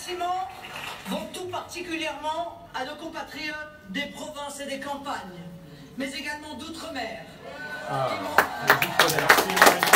remerciements vont tout particulièrement à nos compatriotes des provinces et des campagnes, mais également d'outre-mer. Ah,